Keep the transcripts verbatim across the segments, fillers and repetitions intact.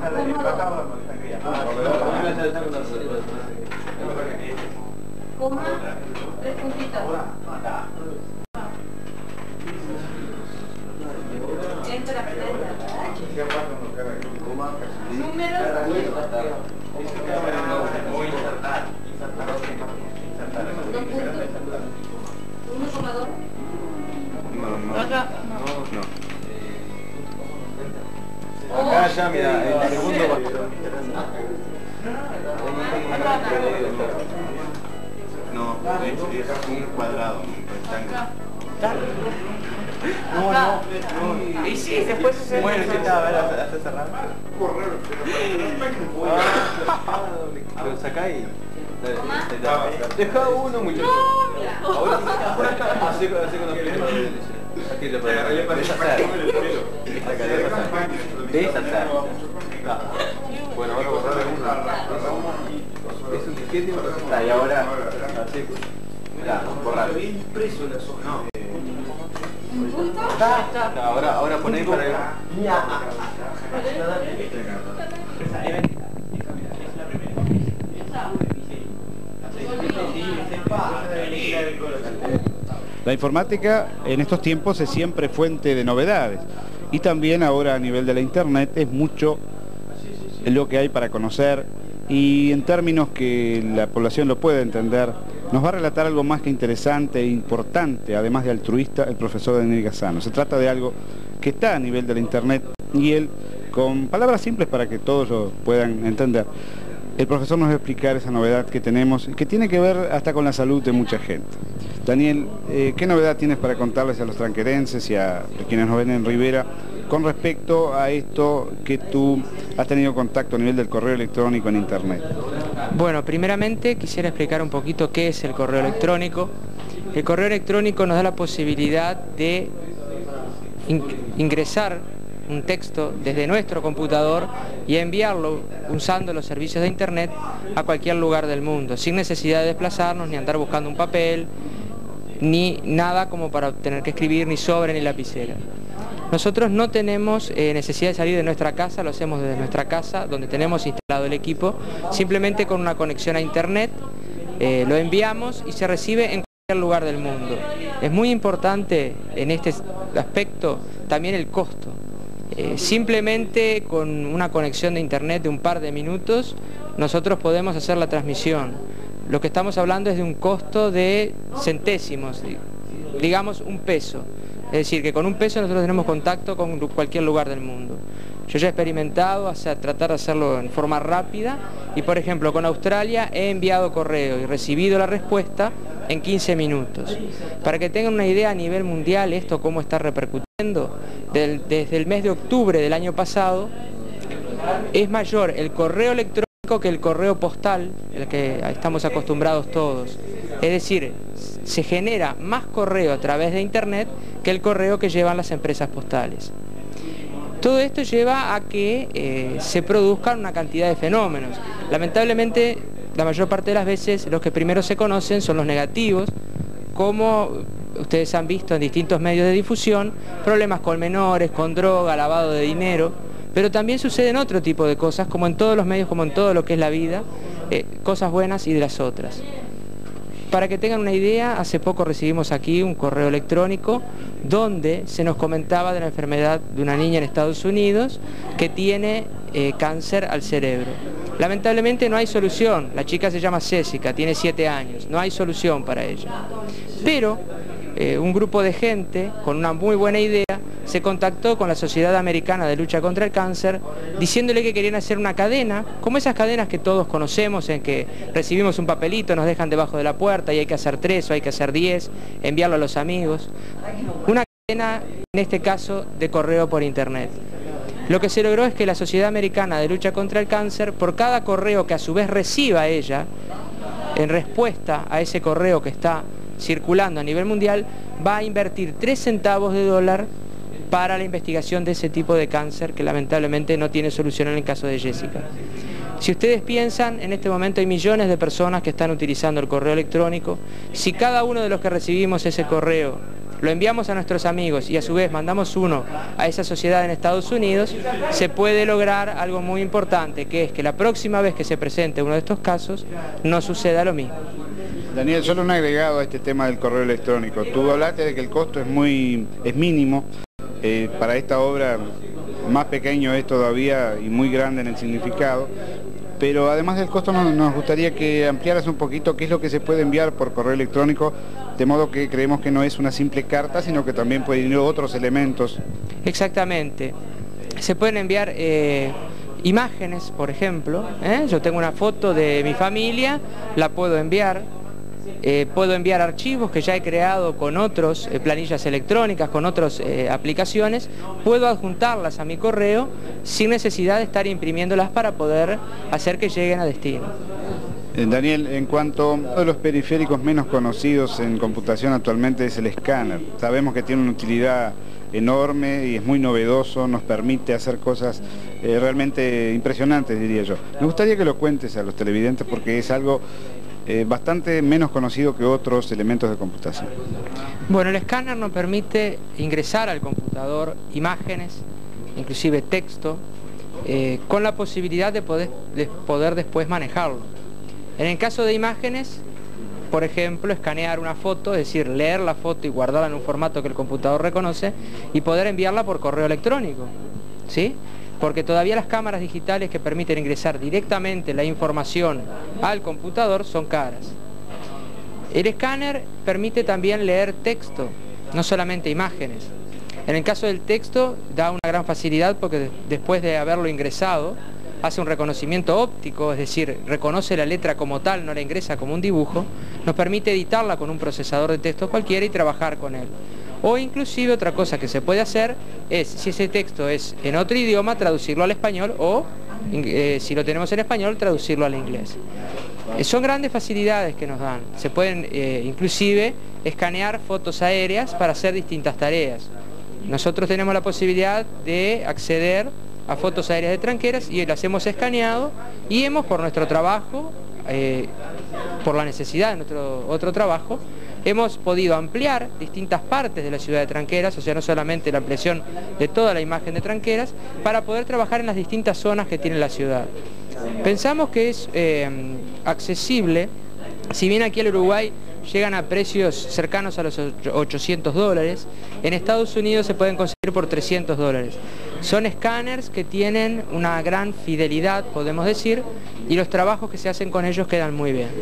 Coma, tres puntitos. Entra la pestaña. Número. Dos puntos. Uno coma dos. No, no. Acá. No. Acá ya, mira, el segundo va. No, es, es un cuadrado, un rectángulo. No, no. Y sí, después se Bueno, sí, está, a ver, hasta cerrar. Lo sacá y... Deja uno, muchachos. Ahora así con los pies. Aquí le ponemos. Deshacer. Esta acá, deshacer. Deshacer. Bueno, ahora borrar uno. Es un disquete y ahora... Así. Mirá, borrar. Impreso las hojas. No. No, ahora, ahora ponéis para ir. La informática en estos tiempos es siempre fuente de novedades y también ahora a nivel de la internet es mucho lo que hay para conocer y en términos que la población lo puede entender. Nos va a relatar algo más que interesante e importante, además de altruista, el profesor Daniel Gazzano. Se trata de algo que está a nivel de la internet y él, con palabras simples para que todos lo puedan entender, el profesor nos va a explicar esa novedad que tenemos y que tiene que ver hasta con la salud de mucha gente. Daniel, eh, ¿qué novedad tienes para contarles a los tranquerenses y a quienes nos ven en Rivera con respecto a esto que tú has tenido contacto a nivel del correo electrónico en internet? Bueno, primeramente quisiera explicar un poquito qué es el correo electrónico. El correo electrónico nos da la posibilidad de in- ingresar un texto desde nuestro computador y enviarlo usando los servicios de internet a cualquier lugar del mundo, sin necesidad de desplazarnos ni andar buscando un papel, ni nada como para tener que escribir ni sobre ni lapicera. Nosotros no tenemos eh, necesidad de salir de nuestra casa, lo hacemos desde nuestra casa, donde tenemos instalado el equipo, simplemente con una conexión a internet, eh, lo enviamos y se recibe en cualquier lugar del mundo. Es muy importante en este aspecto también el costo. Eh, simplemente con una conexión de internet de un par de minutos, nosotros podemos hacer la transmisión. Lo que estamos hablando es de un costo de centésimos, digamos un peso. Es decir, que con un peso nosotros tenemos contacto con cualquier lugar del mundo. Yo ya he experimentado hacer, tratar de hacerlo en forma rápida y, por ejemplo, con Australia he enviado correo y recibido la respuesta en quince minutos. Para que tengan una idea a nivel mundial esto cómo está repercutiendo, del, desde el mes de octubre del año pasado es mayor el correo electrónico que el correo postal, el que estamos acostumbrados todos. Es decir, se genera más correo a través de internet que el correo que llevan las empresas postales. Todo esto lleva a que eh, se produzcan una cantidad de fenómenos. Lamentablemente, la mayor parte de las veces los que primero se conocen son los negativos, como ustedes han visto en distintos medios de difusión, problemas con menores, con droga, lavado de dinero, pero también suceden otro tipo de cosas, como en todos los medios, como en todo lo que es la vida, eh, cosas buenas y de las otras. Para que tengan una idea, hace poco recibimos aquí un correo electrónico donde se nos comentaba de la enfermedad de una niña en Estados Unidos que tiene eh, cáncer al cerebro. Lamentablemente no hay solución, la chica se llama Jessica, tiene siete años, no hay solución para ella. Pero eh, un grupo de gente con una muy buena idea se contactó con la Sociedad Americana de Lucha contra el Cáncer diciéndole que querían hacer una cadena, como esas cadenas que todos conocemos en que recibimos un papelito, nos dejan debajo de la puerta y hay que hacer tres o hay que hacer diez, enviarlo a los amigos. Una cadena, en este caso, de correo por internet. Lo que se logró es que la Sociedad Americana de Lucha contra el Cáncer, por cada correo que a su vez reciba ella, en respuesta a ese correo que está circulando a nivel mundial, va a invertir tres centavos de dólar para la investigación de ese tipo de cáncer que lamentablemente no tiene solución en el caso de Jessica. Si ustedes piensan, en este momento hay millones de personas que están utilizando el correo electrónico. Si cada uno de los que recibimos ese correo lo enviamos a nuestros amigos y a su vez mandamos uno a esa sociedad en Estados Unidos, se puede lograr algo muy importante, que es que la próxima vez que se presente uno de estos casos no suceda lo mismo. Daniel, solo un agregado a este tema del correo electrónico. Tú hablaste de que el costo es muy es mínimo. Eh, para esta obra más pequeño es todavía y muy grande en el significado. Pero además del costo nos, nos gustaría que ampliaras un poquito qué es lo que se puede enviar por correo electrónico, de modo que creemos que no es una simple carta, sino que también pueden ir otros elementos. Exactamente. Se pueden enviar eh, imágenes, por ejemplo. ¿eh? Yo tengo una foto de mi familia, la puedo enviar. Eh, puedo enviar archivos que ya he creado con otras eh, planillas electrónicas, con otras eh, aplicaciones, puedo adjuntarlas a mi correo sin necesidad de estar imprimiéndolas para poder hacer que lleguen a destino. Eh, Daniel, en cuanto a uno de los periféricos menos conocidos en computación actualmente es el escáner. Sabemos que tiene una utilidad enorme y es muy novedoso, nos permite hacer cosas eh, realmente impresionantes, diría yo. Me gustaría que lo cuentes a los televidentes porque es algo Eh, bastante menos conocido que otros elementos de computación. Bueno, el escáner nos permite ingresar al computador imágenes, inclusive texto, eh, con la posibilidad de poder, de poder después manejarlo. En el caso de imágenes, por ejemplo, escanear una foto, es decir, leer la foto y guardarla en un formato que el computador reconoce y poder enviarla por correo electrónico, ¿sí? Porque todavía las cámaras digitales que permiten ingresar directamente la información al computador son caras. El escáner permite también leer texto, no solamente imágenes. En el caso del texto da una gran facilidad porque después de haberlo ingresado hace un reconocimiento óptico, es decir, reconoce la letra como tal, no la ingresa como un dibujo, nos permite editarla con un procesador de texto cualquiera y trabajar con él. O inclusive otra cosa que se puede hacer es, si ese texto es en otro idioma, traducirlo al español o, eh, si lo tenemos en español, traducirlo al inglés. Eh, son grandes facilidades que nos dan. Se pueden eh, inclusive escanear fotos aéreas para hacer distintas tareas. Nosotros tenemos la posibilidad de acceder a fotos aéreas de tranqueras y las hemos escaneado y hemos, por nuestro trabajo, eh, por la necesidad de nuestro otro trabajo, hemos podido ampliar distintas partes de la ciudad de Tranqueras, o sea, no solamente la ampliación de toda la imagen de Tranqueras, para poder trabajar en las distintas zonas que tiene la ciudad. Pensamos que es eh, accesible, si bien aquí al Uruguay llegan a precios cercanos a los ochocientos dólares, en Estados Unidos se pueden conseguir por trescientos dólares. Son escáneres que tienen una gran fidelidad, podemos decir, y los trabajos que se hacen con ellos quedan muy bien.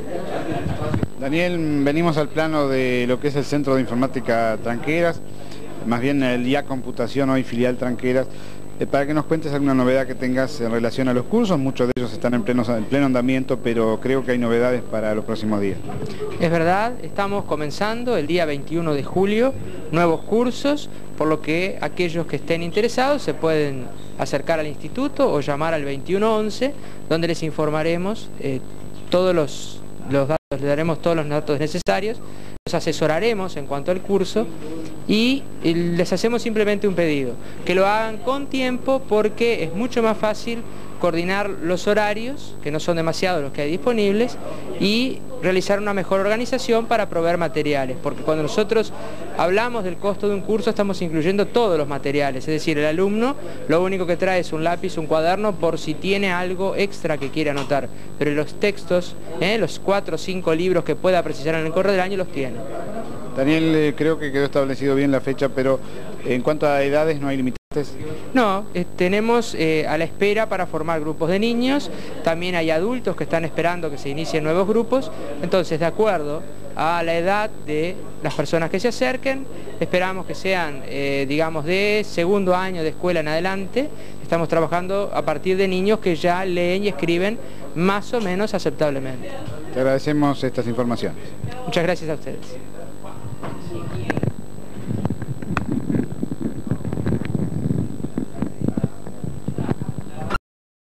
Daniel, venimos al plano de lo que es el Centro de Informática Tranqueras, más bien el I A Computación, hoy filial Tranqueras, eh, para que nos cuentes alguna novedad que tengas en relación a los cursos. Muchos de ellos están en pleno, en pleno andamiento, pero creo que hay novedades para los próximos días. Es verdad, estamos comenzando el día veintiuno de julio nuevos cursos, por lo que aquellos que estén interesados se pueden acercar al instituto o llamar al veintiuno once, donde les informaremos eh, todos los, los datos, les daremos todos los datos necesarios, los asesoraremos en cuanto al curso y les hacemos simplemente un pedido, que lo hagan con tiempo porque es mucho más fácil coordinar los horarios, que no son demasiados los que hay disponibles, y realizar una mejor organización para proveer materiales, porque cuando nosotros hablamos del costo de un curso estamos incluyendo todos los materiales, es decir, el alumno lo único que trae es un lápiz, un cuaderno, por si tiene algo extra que quiere anotar, pero los textos, ¿eh? los cuatro o cinco libros que pueda precisar en el correo del año los tiene. Daniel, eh, creo que quedó establecido bien la fecha, pero en cuanto a edades no hay limitantes. No, eh, tenemos eh, a la espera para formar grupos de niños, también hay adultos que están esperando que se inicien nuevos grupos, entonces de acuerdo a la edad de las personas que se acerquen, esperamos que sean, eh, digamos, de segundo año de escuela en adelante, estamos trabajando a partir de niños que ya leen y escriben más o menos aceptablemente. Te agradecemos estas informaciones. Muchas gracias a ustedes.